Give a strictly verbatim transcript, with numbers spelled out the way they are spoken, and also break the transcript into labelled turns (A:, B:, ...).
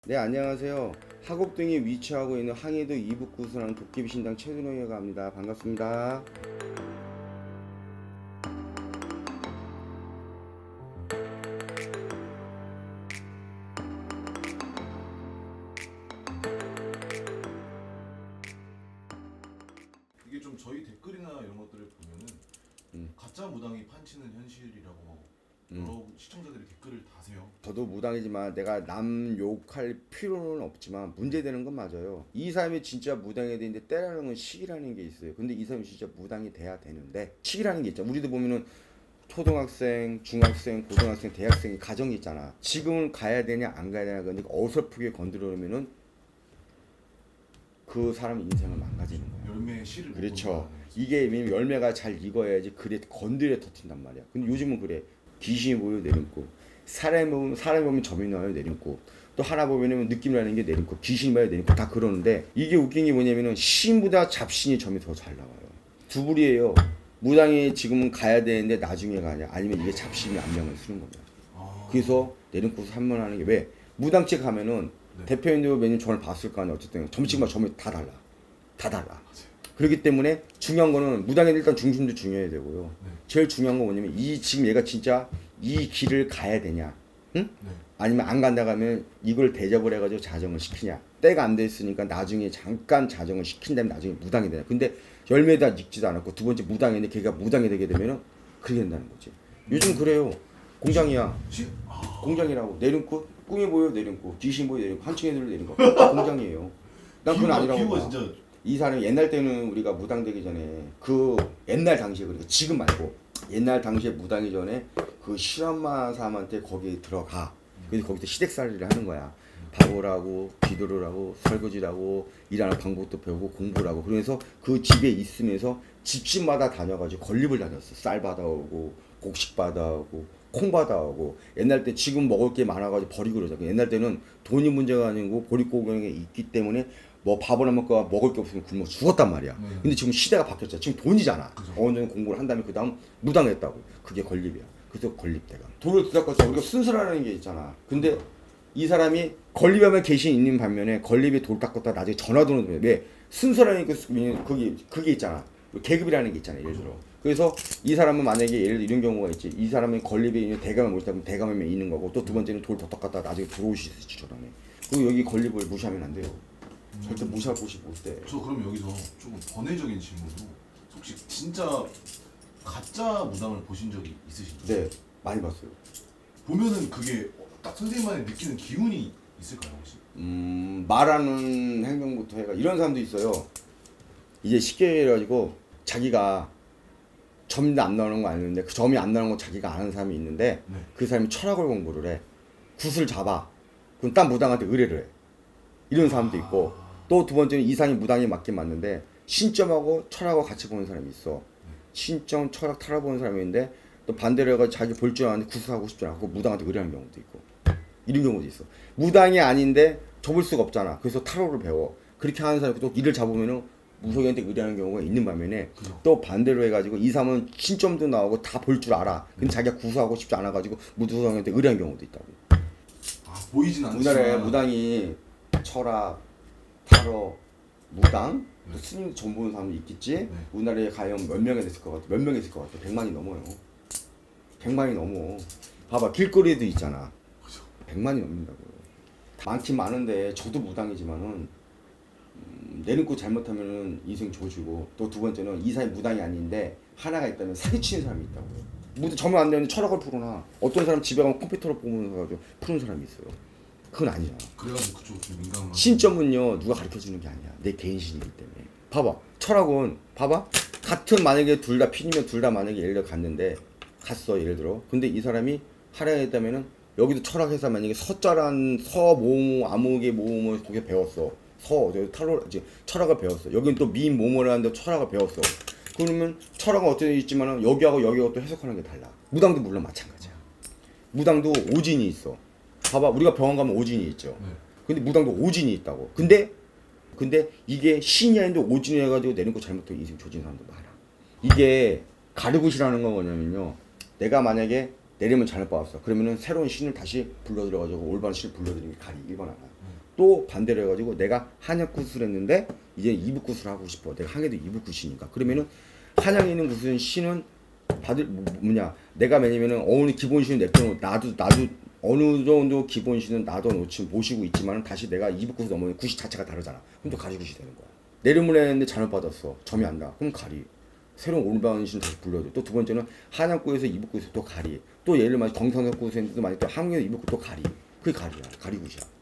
A: 네, 안녕하세요. 하곡동에 위치하고 있는 항해도 이북구순항 도깨비신당 최준호라고 합니다. 반갑습니다.
B: 이게 좀 저희 댓글이나 이런 것들을 보면은
A: 음.
B: 가짜 무당이 판치는 현실이라고
A: 음.
B: 여러 시청자들이 댓글을 다세요.
A: 저도 무당이지만 내가 남 욕할 필요는 없지만 문제되는 건 맞아요. 이 사람이 진짜 무당이 되는데 때라는 건 시기라는 게 있어요. 근데 이 사람이 진짜 무당이 돼야 되는데 시기라는 게 있잖아. 우리도 보면은 초등학생, 중학생, 고등학생, 대학생이 가정이 있잖아. 지금은 가야 되냐 안 가야 되냐 근데 어설프게 건드려놓으면은 그 사람 인생을 망가지는 거야.
B: 열매의 씨를 못
A: 그렇죠.
B: 본다는 거죠.
A: 이게 열매가 잘 익어야지 그래 건드려 터진단 말이야. 근데 요즘은 그래. 귀신이 보여 내림고, 사람이 보면 사람이 보면 점이 나와요 내림고, 또 하나 보면은 느낌 나는 게 내림고, 귀신이 봐요 내림고 다 그러는데 이게 웃긴 게 뭐냐면은 신보다 잡신이 점이 더 잘 나와요. 두불이에요. 무당이 지금은 가야 되는데 나중에 가냐, 아니면 이게 잡신이 안면을 쓰는 겁니다.
B: 아...
A: 그래서 내림고서 한번하는 게 왜? 무당집 가면은
B: 네.
A: 대표님도 매년 점을 봤을 거 아니야. 어쨌든 점집마다 점이 다 달라. 다 달라.
B: 맞아요.
A: 그렇기 때문에 중요한 거는 무당에 일단 중심도 중요해야 되고요.
B: 네.
A: 제일 중요한 건 뭐냐면 이 지금 얘가 진짜 이 길을 가야 되냐, 응?
B: 네.
A: 아니면 안 간다 가면 이걸 대접을 해가지고 자정을 시키냐. 때가 안 됐으니까 나중에 잠깐 자정을 시킨 다음에 나중에 무당이 되냐. 근데 열매다 익지도 않았고 두 번째 무당인데 걔가 무당이 되게 되면은 그렇게 된다는 거지. 요즘 그래요. 공장이야.
B: 시... 아...
A: 공장이라고. 내림고 꿍이 보여 내림고, 귀신 보여 내림고, 한층 애들 내림고. 공장이에요. 난 그건 아니라고.
B: 비유가
A: 봐.
B: 진짜...
A: 이 사람이 옛날 때는 우리가 무당 되기 전에 그 옛날 당시에, 그러니까 지금 말고 옛날 당시에 무당이 전에 그 실험마 사람한테 거기 들어가. 그래서 거기서 시댁살이를 하는 거야. 밥을 하고 기도를 하고 설거지를 하고 일하는 방법도 배우고 공부를 하고, 그래서 그 집에 있으면서 집집마다 다녀가지고 건립을 다녔어. 쌀 받아오고 곡식 받아오고 콩 받아오고. 옛날 때 지금 먹을 게 많아가지고 버리고 그러잖아. 옛날 때는 돈이 문제가 아니고 보릿고개에 있기 때문에 뭐 밥을 안 먹고 먹을 게 없으면 굶어 죽었단 말이야.
B: 네.
A: 근데 지금 시대가 바뀌었잖아. 지금 돈이잖아.
B: 그죠.
A: 어느 정도 공부를 한 다음에 그 다음 무당했다고. 그게 건립이야. 그래서 건립대가. 돈을 두잡고서 우리가 순서라는 게 있잖아. 근데 이 사람이 건립하면 계신 있는 반면에 건립에 돌 닦았다 나중에 전화도는 거야. 왜? 순서라는 게 그게 그게 있잖아. 계급이라는 게 있잖아. 예를 들어. 그래서 이 사람은 만약에 예를 들어 이런 경우가 있지. 이 사람은 건립에 있는 대감을 모시다 보면 대감에 있는 거고, 또 두 번째는 돌 더 닦았다 나중에 들어오실 수 있지 저런에. 그리고 여기 건립을 무시하면 안 돼요. 절대 무시할 곳이 못 돼.
B: 저 그럼 여기서 조금 번외적인 질문으로, 혹시 진짜 가짜 무당을 보신 적이 있으신가요?
A: 네, 많이 봤어요.
B: 보면은 그게 딱 선생님만이 느끼는 기운이 있을까요 혹시?
A: 음, 말하는 행동부터 해가 이런 사람도 있어요. 이제 쉽게 해가지고 자기가 점이 안 나오는 거 아는데 그 점이 안 나오는 거 자기가 아는 사람이 있는데,
B: 네.
A: 그 사람이 철학을 공부를 해. 굿을 잡아. 그럼 딴 무당한테 의뢰를 해. 이런 사람도 있고, 또 두 번째는 이상이 무당이 맞긴 맞는데 신점하고 철학하고 같이 보는 사람이 있어. 신점, 철학, 타락 보는 사람이 있는데 또 반대로 해가지고 자기 볼 줄 아는데 구슬하고 싶지 않고 무당한테 의뢰하는 경우도 있고, 이런 경우도 있어. 무당이 아닌데 접을 수가 없잖아. 그래서 타로를 배워. 그렇게 하는 사람이 또 일을 잡으면은 무속인한테 의뢰하는 경우가 있는 반면에,
B: 그죠.
A: 또 반대로 해가지고 이 사람은 신점도 나오고 다 볼 줄 알아. 근데 자기가 구수하고 싶지 않아가지고 무속인한테 의뢰하는 경우도 있다고.
B: 아, 보이진 않지만
A: 우리나라에 무당이 철학, 타로, 무당, 또 스님 전 보는 사람도 있겠지.
B: 네.
A: 우리나라에 가면 몇 명이 됐을 것 같아? 몇 명이 있을 것 같아? 백만이 넘어요. 백만이 넘어. 봐봐, 길거리에도 있잖아.
B: 그죠.
A: 백만이 넘는다고요. 많긴 많은데 저도 무당이지만은 음, 내놓고 잘못하면은 인생 조지고, 또 두 번째는 이 사람이 무당이 아닌데 하나가 있다면 사기치는 사람이 있다고요. 무슨 점을 안 되는데 철학을 풀어놔. 어떤 사람 집에 가면 컴퓨터로 보면서 가지고 푸는 사람이 있어요. 그건 아니잖아.
B: 그래가지고 그쪽 좀 민감한.
A: 신점은요 누가 가르쳐주는 게 아니야. 내 개인 신이기 때문에. 봐봐, 철학은 봐봐, 같은 만약에 둘 다 핀이면 둘 다 만약에 예를 들어 갔는데 갔어 예를 들어. 근데 이 사람이 하려고 했다면은 여기도 철학에서 만약에 서자란 서모모 암흑의 모음을 거기 배웠어. 서 저 타로 이제 철학을 배웠어. 여기는 또 미 모모를 하는데 철학을 배웠어. 그러면 철학은 어떤 게 있지만은 여기하고 여기하고 또 해석하는 게 달라. 무당도 물론 마찬가지야. 무당도 오진이 있어. 봐봐, 우리가 병원 가면 오진이 있죠.
B: 네.
A: 근데 무당도 오진이 있다고. 근데 근데 이게 신이 아닌데 오진이 해가지고 내놓고 잘못하고 인생 조진 사람도 많아. 이게 가르굿이라는 건 뭐냐면요, 내가 만약에 내리면 잘못 봤어. 그러면은 새로운 신을 다시 불러들여가지고 올바른 신을 불러들이는 게 가리 일 번 하나.
B: 네.
A: 또 반대로 해가지고 내가 한약 굿을 했는데 이제 이북 굿을 하고 싶어. 내가 항해도 이북 굿이니까. 그러면은 한양에 있는 굿은 시는 받을 뭐, 뭐냐 내가 왜냐면은 어느 기본 시는 냅둬 나도 나도 어느 정도 기본 시는 놔둬 놓지 모시고 있지만 다시 내가 이북 굿을 넘으면 굿이 자체가 다르잖아. 그럼 또 가리 굿이 되는 거야. 내려문에 했는데 잘못 받았어. 점이 안 나. 그럼 가리. 새로운 올바른 신 다시 불러줘. 또 두 번째는 한양구에서 이북구에서 또 가리. 또 예를 들면 경상도구에서 만약 또 한국에서 이북구 또 가리. 그게 가리야. 가리굿이야.